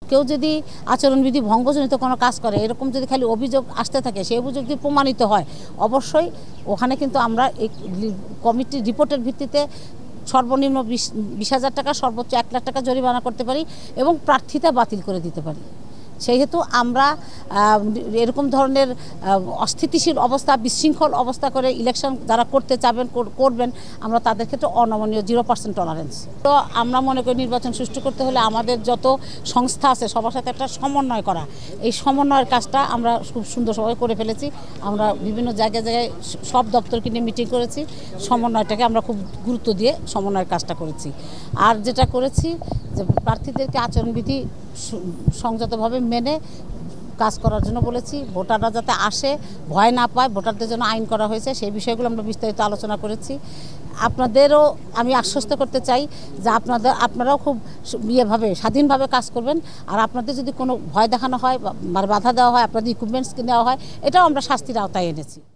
কেউ যদি আচরণবিধি ভঙ্গজনিত কোনো কাজ করে, এরকম যদি খালি অভিযোগ আসতে থাকে, সেই অভিযোগ যদি প্রমাণিত হয়, অবশ্যই ওখানে কিন্তু আমরা এই কমিটির রিপোর্টের ভিত্তিতে সর্বনিম্ন 20,000 টাকা, সর্বোচ্চ 1 লাখ টাকা জরিমানা করতে পারি এবং প্রার্থিতা বাতিল করে দিতে পারি। সেহেতু আমরা এরকম ধরনের অস্থিতিশীল অবস্থা, বিশৃঙ্খল অবস্থা করে ইলেকশন যারা করতে চাবেন, করবেন, আমরা তাদের ক্ষেত্রে অনমনীয় 0% টলারেন্স। তো আমরা মনে করি নির্বাচন সুষ্ঠু করতে হলে আমাদের যত সংস্থা আছে সবার সাথে একটা সমন্বয় করা, এই সমন্বয়ের কাজটা আমরা খুব সুন্দরভাবে করে ফেলেছি। আমরা বিভিন্ন জায়গায় জায়গায় সব দপ্তরকে নিয়ে মিটিং করেছি, সমন্বয়টাকে আমরা খুব গুরুত্ব দিয়ে সমন্বয়ের কাজটা করেছি। আর যেটা করেছি যে প্রার্থীদেরকে আচরণবিধি সংযতভাবে মেনে কাজ করার জন্য বলেছি। ভোটাররা যাতে আসে, ভয় না পায়, ভোটারদের জন্য আইন করা হয়েছে, সেই বিষয়গুলো আমরা বিস্তারিত আলোচনা করেছি। আপনাদেরও আমি আশ্বস্ত করতে চাই যে আপনারাও খুব স্বাধীনভাবে কাজ করবেন। আর আপনাদের যদি কোনো ভয় দেখানো হয় বা বাধা দেওয়া হয়, আপনাদের ইকুইপমেন্টস নেওয়া হয়, এটাও আমরা শাস্তির আওতায় এনেছি।